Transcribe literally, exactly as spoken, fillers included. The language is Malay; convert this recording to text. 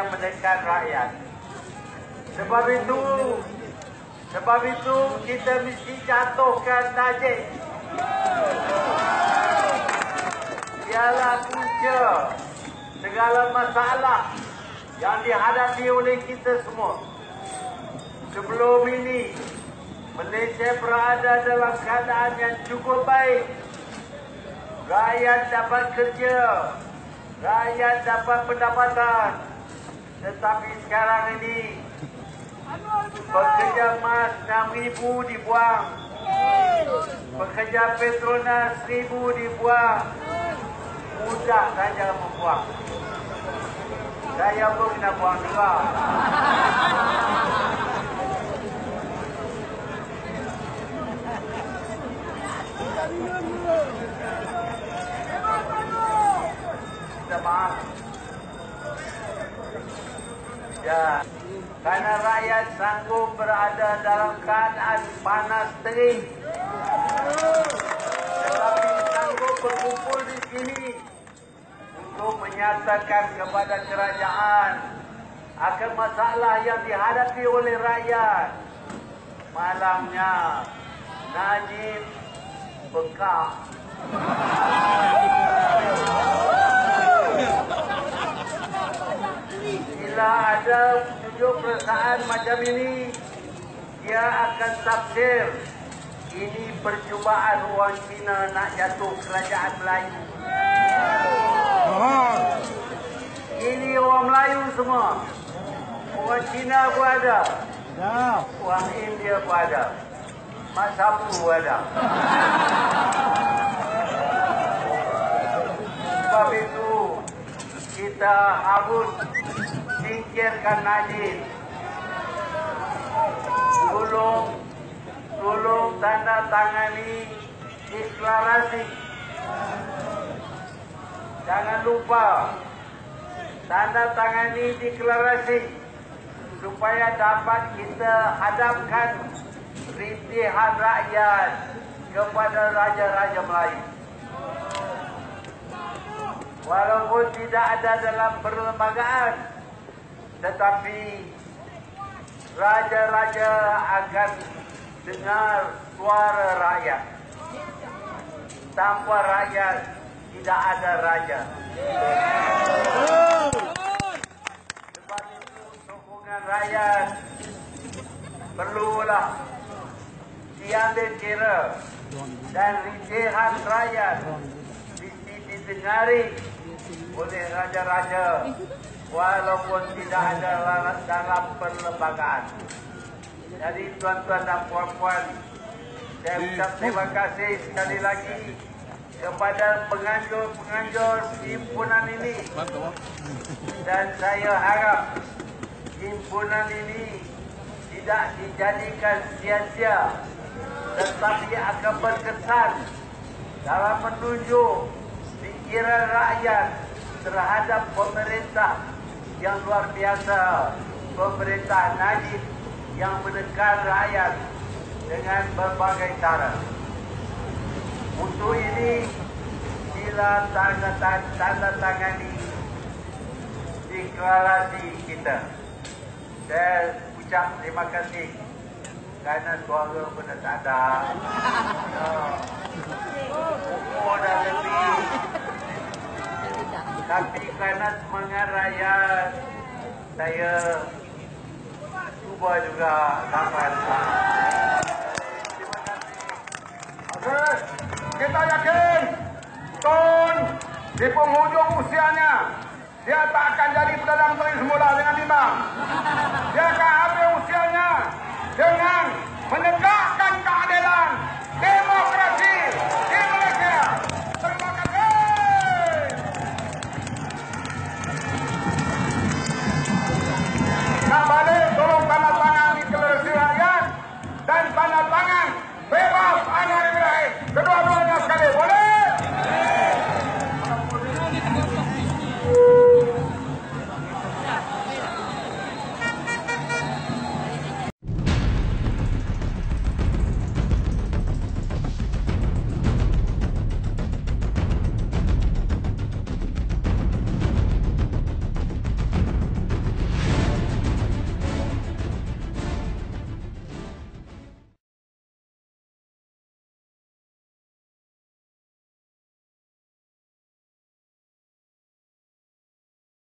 yang menekan rakyat. Sebab itu, sebab itu kita mesti jatuhkan Najib. Dialah punca segala masalah yang dihadapi oleh kita semua. Sebelum ini, Malaysia berada dalam keadaan yang cukup baik. Rakyat dapat kerja, rakyat dapat pendapatan. Tetapi sekarang ini, pekerja emas enam ribu dibuang, pekerja Petronas seribu dibuang. Mudah saja membuang. Saya pun kena buang juga. Minta maaf. Ya, karena rakyat sanggup berada dalam keadaan panas terik, tetapi sanggup berkumpul di sini untuk menyatakan kepada kerajaan akan masalah yang dihadapi oleh rakyat. Malamnya Najib bekak. Bila ada tunjuk perasaan macam ini, dia akan tafsir ini percubaan orang Cina nak jatuh kerajaan Melayu. Ini orang Melayu semua. Orang Cina pun ada. Orang India pun ada. Mak Sapu pun ada. Sebab itu kita harus singkirkan Najib. Tolong, tolong tanda tangani deklarasi. Jangan lupa tanda tangani deklarasi supaya dapat kita hadapkan rintihan rakyat kepada raja-raja Melayu. Walaupun tidak ada dalam perlembagaan, tetapi raja-raja akan dengar suara rakyat. Tanpa rakyat tidak ada raja. Sebab itu sokongan rakyat perlulah diambil kira dan rintihan rakyat mesti didengari oleh raja-raja walaupun tidak ada dalam perlembagaan. Jadi tuan-tuan dan puan-puan, saya ucap terima kasih sekali lagi kepada penganjur-penganjur himpunan ini, dan saya harap himpunan ini tidak dijadikan sia-sia, tetapi akan berkesan dalam menunjuk fikiran rakyat terhadap pemerintah yang luar biasa, pemerintah Najib yang menekan rakyat dengan berbagai cara. Untuk ini, sila tanda, tanda tangani deklarasi kita. Saya ucap terima kasih kerana suara pun dah tak ada. Umur dah lebih. Tapi kerana semangat rakyat, saya cuba juga sampai. Terima kasih. Okay. Kita yakin Tun di penghujung usianya dia tak akan jadi Perdana Menteri semula dengan timbang. Dia akan habis